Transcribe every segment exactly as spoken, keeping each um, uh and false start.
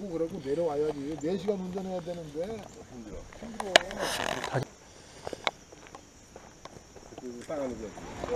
하고 그러고 내려와야지. 네 시간 운전해야 되는데 힘들어. 힘들어. 그 빨간 거.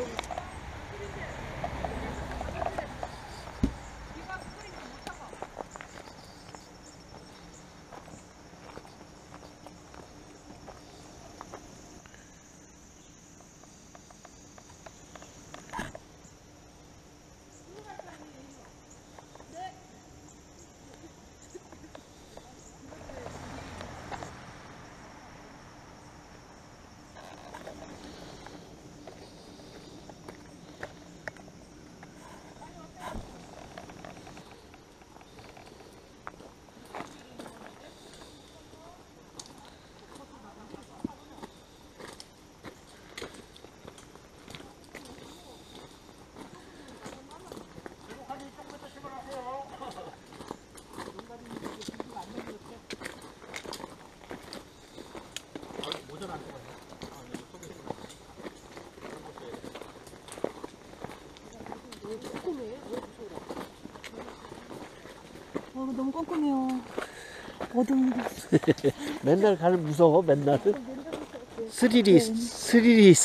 어, 너무 꼼꼼해요. 어둠이. 맨날 가는 무서워, 맨날. 스릴이, 스릴이 있어.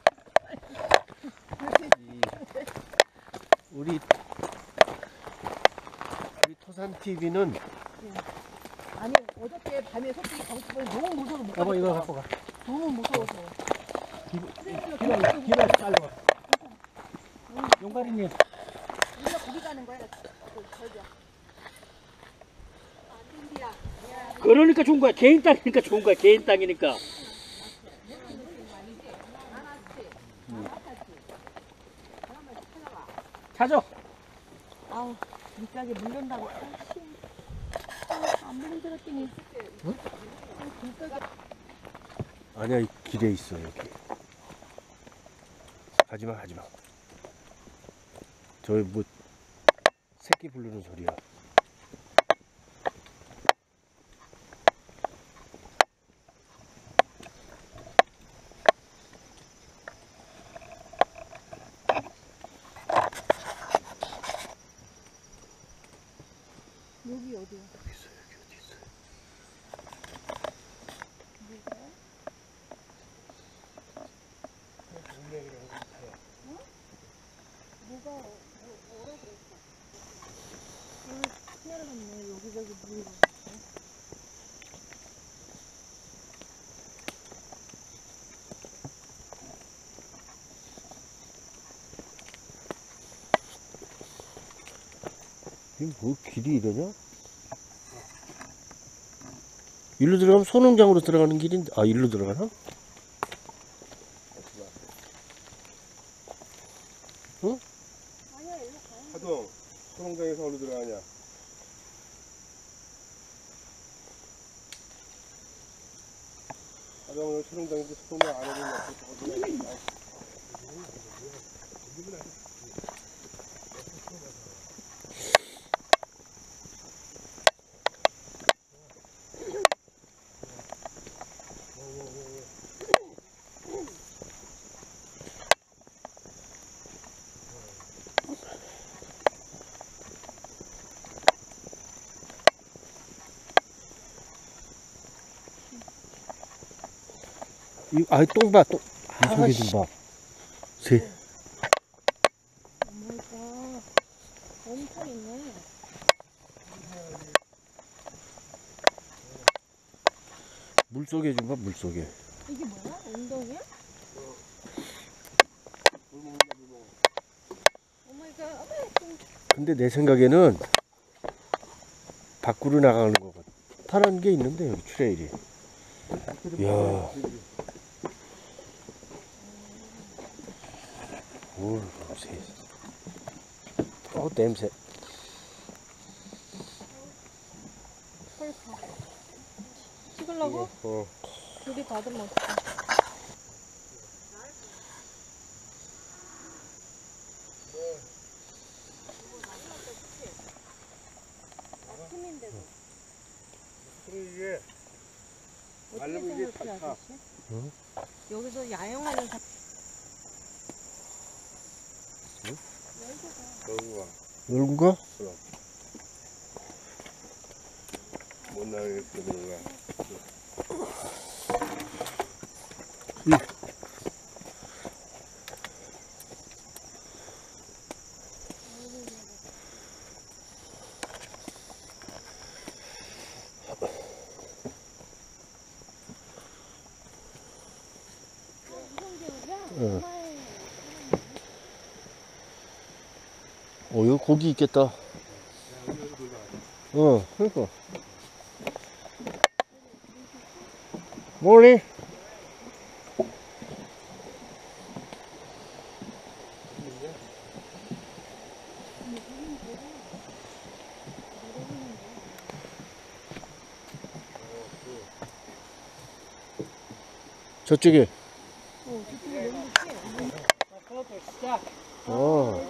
우리, 우리 토산티비는. 아니, 어저께 밤에 솔직히 방송을 너무 무서워서 못 여보, 이거 가겠어. 갖고 가. 너무 무서워서. 기발, 기발, 빨리 와. 용가리님. 우리가 거기 가는 거야. 저기야. 그러니까 좋은 거야. 개인 땅이니까 좋은 거야. 개인 땅이니까. 찾아. 아우, 밑가게 물른다고. 안 물린 줄 알았더니. 응? 아니야, 길에 있어, 여기. 가지마, 가지마. 저기 뭐, 새끼 부르는 소리야. 여기 어디야? 여기 있어, 여기 어디 있어. 뭐가 뭐라 그랬어? 여기 피해갔네. 여기저기 물이 있어. 이게 뭐 길이 이러냐? 일로 들어가면 소농장으로 들어가는 길인데, 아, 일로 들어가나? 응? 아니야, 일로 가요. 하동, 소농장에서 어디로 들어가냐? 하동 오늘 소농장인데 소농장 안 해도 이, 아, 똥 봐, 똥. 이 속에 좀 봐. 새. 어머니까 엄청 있네. 물 속에 좀 봐, 물 속에. 이게 뭐야? 엉덩이야? 어머니까 근데 내 생각에는 밖으로 나가는 거 같아. 파란 게 있는데, 여기 트레일이. 이야. 오, 냄새. 어, 냄새. 빨리 가. 찍으려고? 어. 둘이 받으면 어떡해. 아침인데도. 이게 어떻게 말르면 이게 생각해, 다 차. 아저씨? 응? 여기서 야영하는 사 응? 여기 와. 열고 가? 그럼. 못 나가겠어 그런가. 응. 어, 여기 고기 있겠다. 어, 그러니까. 몰리? 저쪽에. 어.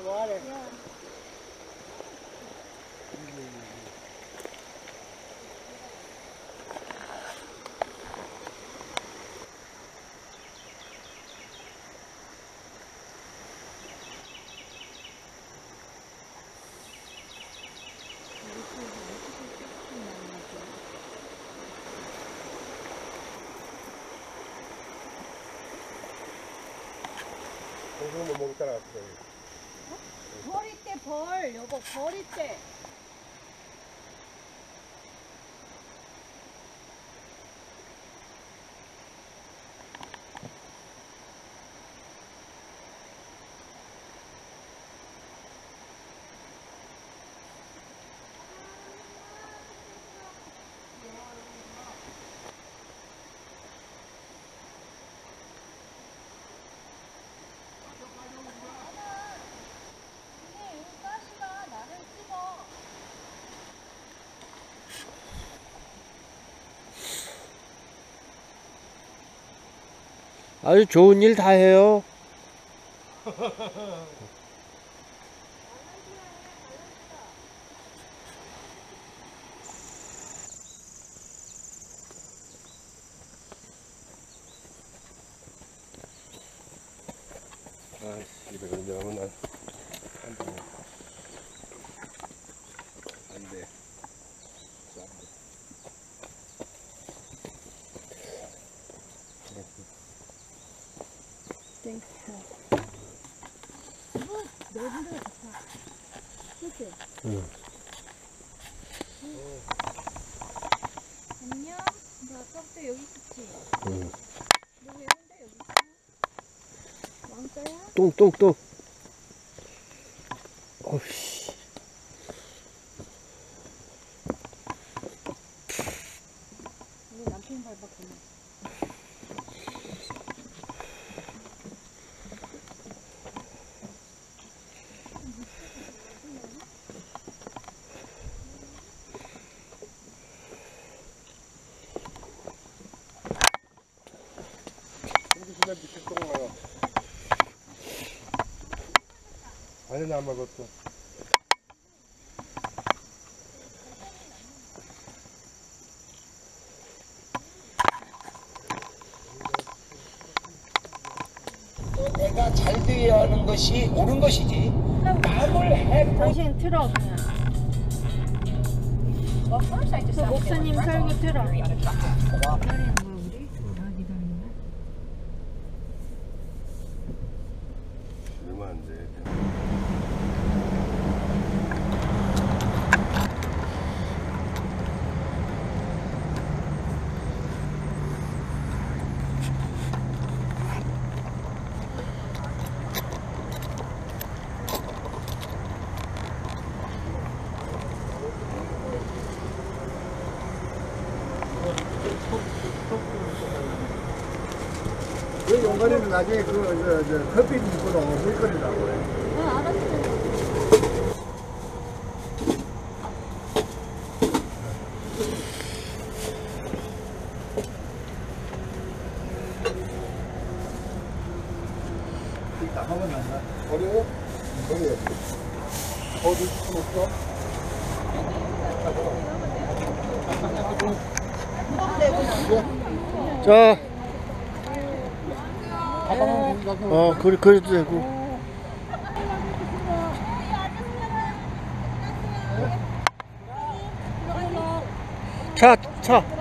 동생도 먹고 따라갔어. 벌 있대 벌 여보 벌 있대. 아주 좋은 일 다 해요. 아씨, 이거 언제 가면 난 한번 안 돼. 땡큐. 이거 넓은 데가 좋다. 그치? 응. 안녕. 너 아까부터 여기 있었지? 응. 너 왜 혼자 여기 있어? 왕자야? 똥, 똥, 똥. 어이씨. 우리 남편 밟았구나. 근데 밑에 똥 나가. 아니, 안 먹었어. 내가 잘 되어야 하는 것이 옳은 것이지. 남을 해. 당신 틀어 그냥. 그 목사님 설교 틀어. 기다리는 거야 우리? 다 기다리는 거야? 얼마 안 돼. 그 용가리는 나중에 그, 저, 저, 커피 먹고도 물거리라고 해. 어 알았어. 나가면 안 나. 버려요? 버려요. 어디 숨었어? 자, 가방은 가서. 어, 그래, 그래도 되고. 차, 차.